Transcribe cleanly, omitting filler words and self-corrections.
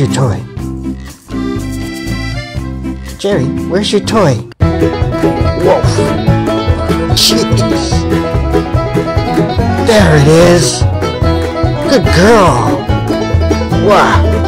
your toy? Jerry, where's your toy? Whoa. Jeez. There it is. Good girl. Wow.